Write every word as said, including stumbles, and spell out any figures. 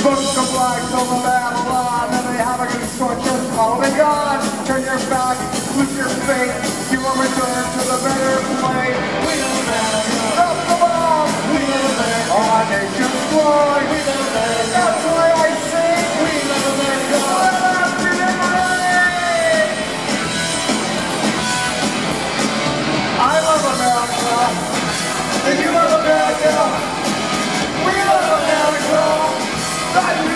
Books of flags over Babylon, and they have a construction. Oh my God, turn your back, lose your faith. You will return to the better place. We love America. Drop the bomb. We love America. Our nation's glory. We love America. That's why I sing. We love America. I'm happy and ready. I love America. And you love America. We love America.